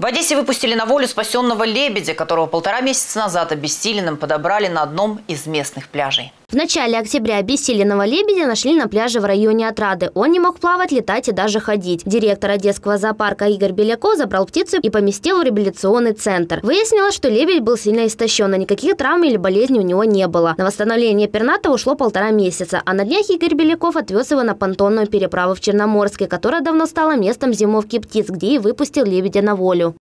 В Одессе выпустили на волю спасенного лебедя, которого 1,5 месяца назад обессиленным подобрали на одном из местных пляжей. В начале октября обессиленного лебедя нашли на пляже в районе Отрады. Он не мог плавать, летать и даже ходить. Директор Одесского зоопарка Игорь Беляков забрал птицу и поместил в реабилитационный центр. Выяснилось, что лебедь был сильно истощен, а никаких травм или болезней у него не было. На восстановление пернатого ушло 1,5 месяца, а на днях Игорь Беляков отвез его на понтонную переправу в Черноморске, которая давно стала местом зимовки птиц, где и выпустил лебедя на волю.